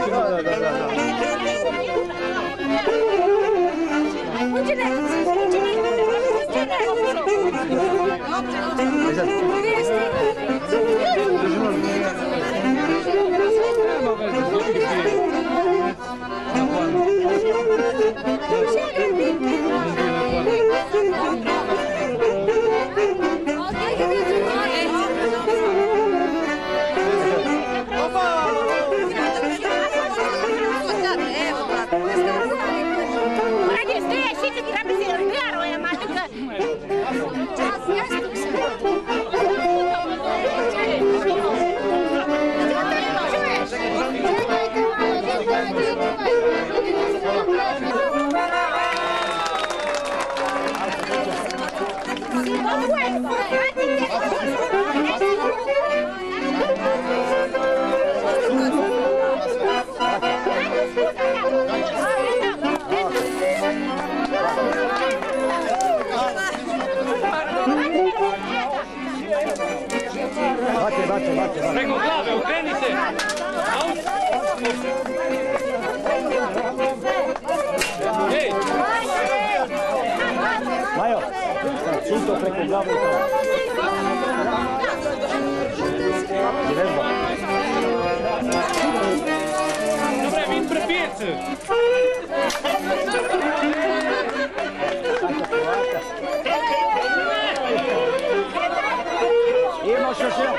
Preko glave, okreni se! Ej! Majo, čisto preko glave i to. I vežba. Dobre, vid prepijece! Imaš još jedan.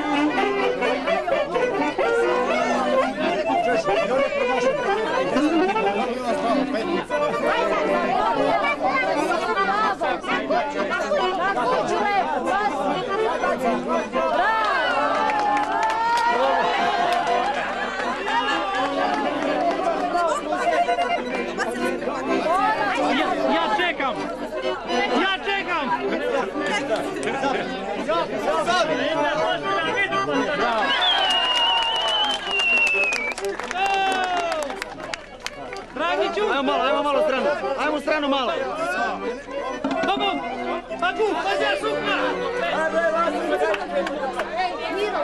Ja čekam! Ja čekam! Dragiću! Ajmo malo stranu. Ajmo stranu malo. Babu! Babu! Bađa sukna! Miro,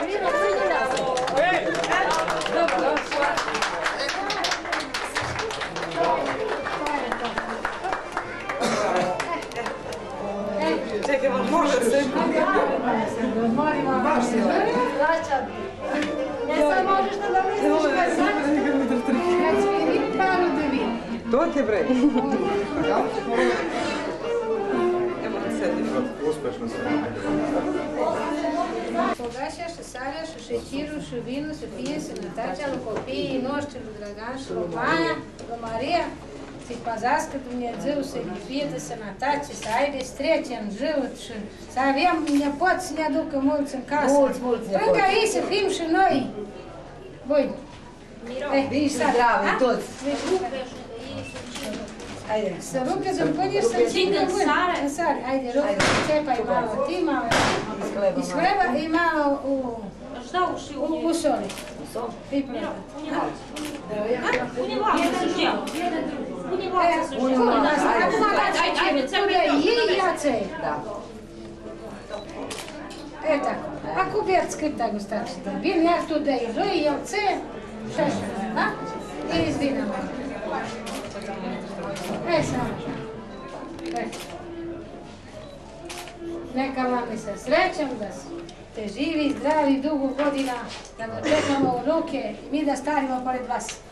Čekaj, može se. Molimo, baš se vraćam. Ne sad možeš da misliš kaj sad? Kad sviri, paru te vidi. To ti bre. Evo da sedim. Uspešno se. Pogašaš, šasaljаш, šećiru, šuvinu, se pije se natačalo, kopiji, noščelu, dragašu, Maja, Marija, si pa zaskatu mě dzil se pijete se natači, sajde strećen život, sad vijam mě pocinja duka mulcem kasa. Prga i se himše noji. Bojde. Viš se zdravi, tot. Ajde. Sa ruke zamponiš sam činka bujem. Sari, ajde, ruke cepaj malo ti, malo iz hleba i malo u soli. Pipnjava. E tako, ako bi ja skripta go starčite, bim ja tu da je žoj, jel ce, šešće, a? I izvinam. E samo. Neka vam mi se srećem da ste živi, zdravi, dugo godina, da dočekamo unuke i mi da starimo pored vas.